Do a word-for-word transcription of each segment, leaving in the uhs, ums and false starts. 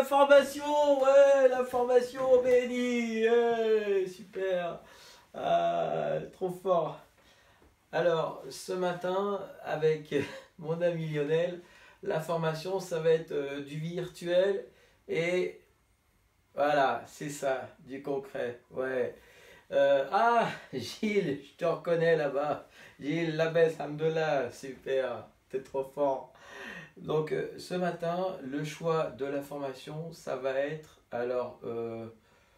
formation, ouais, la formation bénie, ouais, super, ah, trop fort. Alors, ce matin, avec mon ami Lionel, la formation, ça va être euh, du virtuel et voilà, c'est ça, du concret, ouais. Euh, ah, Gilles, je te reconnais là-bas. Gilles, la baisse, Hamdallah, super, t'es trop fort. Donc, euh, ce matin, le choix de la formation, ça va être, alors, euh,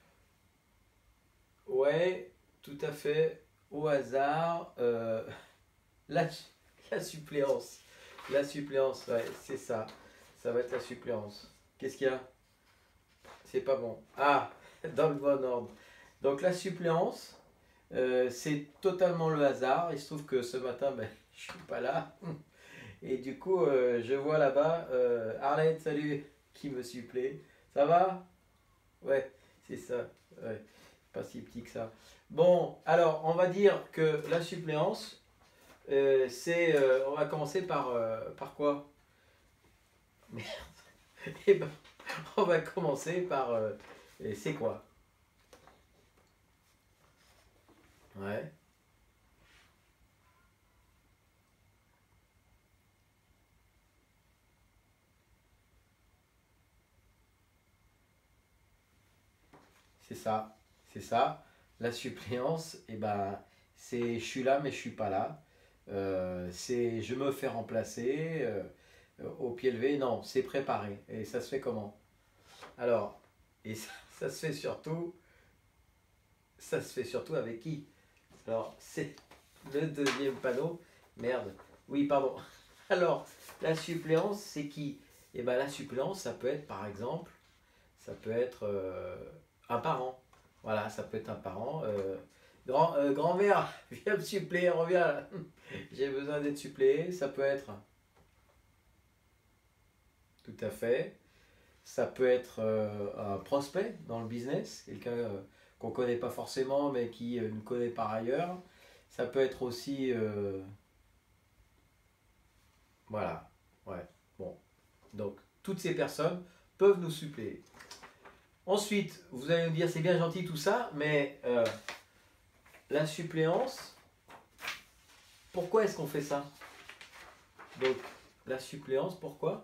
ouais, tout à fait, au hasard, euh, la, la suppléance. La suppléance, ouais, c'est ça. Ça va être la suppléance. Qu'est-ce qu'il y a? C'est pas bon. Ah, dans le bon ordre. Donc, la suppléance, euh, c'est totalement le hasard. Il se trouve que ce matin, ben, je suis pas là. Et du coup, euh, je vois là-bas euh, Arlette, salut, qui me supplée. Ça va? Ouais, c'est ça. Ouais, pas si petit que ça. Bon, alors, on va dire que la suppléance, euh, c'est. Euh, on va commencer par, euh, par quoi? Merde. Eh ben, on va commencer par. Euh, c'est quoi? Ouais, c'est ça. C'est ça. La suppléance, eh ben, c'est je suis là, mais je suis pas là. Euh, c'est je me fais remplacer. Euh, au pied levé, non, c'est préparé. Et ça se fait comment? Alors, et ça, ça se fait surtout, ça se fait surtout avec qui? Alors, c'est le deuxième panneau. Merde. Oui, pardon. Alors, la suppléance, c'est qui? Eh bien, la suppléance, ça peut être, par exemple, ça peut être euh, un parent. Voilà, ça peut être un parent. Euh, grand, euh, grand-mère, viens me suppléer, reviens là. J'ai besoin d'être suppléé. Ça peut être, tout à fait. Ça peut être euh, un prospect dans le business, quelqu'un euh, qu'on ne connaît pas forcément mais qui euh, nous connaît par ailleurs. Ça peut être aussi... euh, voilà, ouais, bon. Donc, toutes ces personnes peuvent nous suppléer. Ensuite, vous allez me dire, c'est bien gentil tout ça, mais euh, la suppléance, pourquoi est-ce qu'on fait ça? Donc, la suppléance, pourquoi?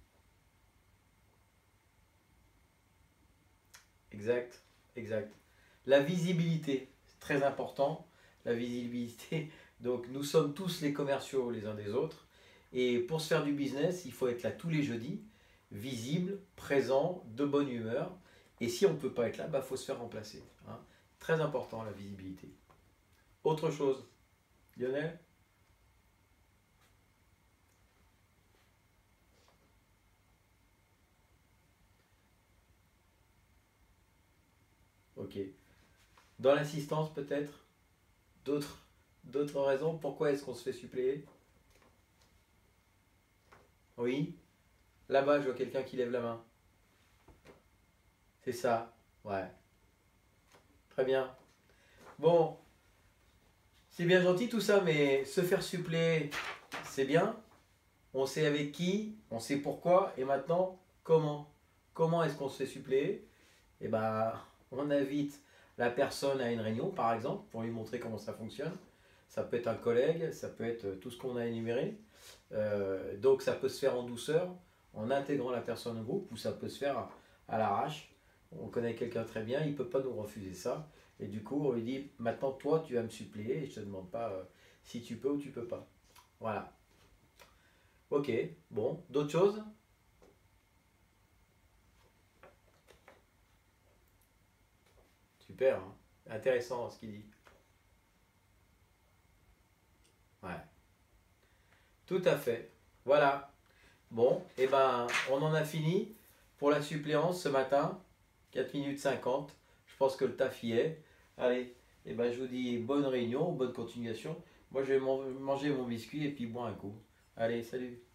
Exact, exact. La visibilité, c'est très important. La visibilité, donc nous sommes tous les commerciaux les uns des autres. Et pour se faire du business, il faut être là tous les jeudis, visible, présent, de bonne humeur. Et si on ne peut pas être là, il bah, faut se faire remplacer. Hein. Très important la visibilité. Autre chose, Lionel? Ok. Dans l'assistance peut-être? D'autres d'autres raisons? Pourquoi est-ce qu'on se fait suppléer? Oui. Là-bas, je vois quelqu'un qui lève la main. C'est ça. Ouais. Très bien. Bon, c'est bien gentil tout ça, mais se faire suppléer, c'est bien. On sait avec qui, on sait pourquoi, et maintenant, comment? Comment est-ce qu'on se fait suppléer? Eh ben, on invite la personne à une réunion, par exemple, pour lui montrer comment ça fonctionne. Ça peut être un collègue, ça peut être tout ce qu'on a énuméré. Euh, donc ça peut se faire en douceur, en intégrant la personne au groupe, ou ça peut se faire à, à l'arrache. On connaît quelqu'un très bien, il ne peut pas nous refuser ça. Et du coup, on lui dit, maintenant toi, tu vas me suppléer, et je ne te demande pas euh, si tu peux ou tu peux pas. Voilà. Ok, bon, d'autres choses? Super, hein. Intéressant ce qu'il dit. Ouais, tout à fait. Voilà. Bon, et eh ben, on en a fini pour la suppléance ce matin. quatre minutes cinquante. Je pense que le taf y est. Allez, et eh ben, je vous dis bonne réunion, bonne continuation. Moi, je vais manger mon biscuit et puis boire un coup. Allez, salut.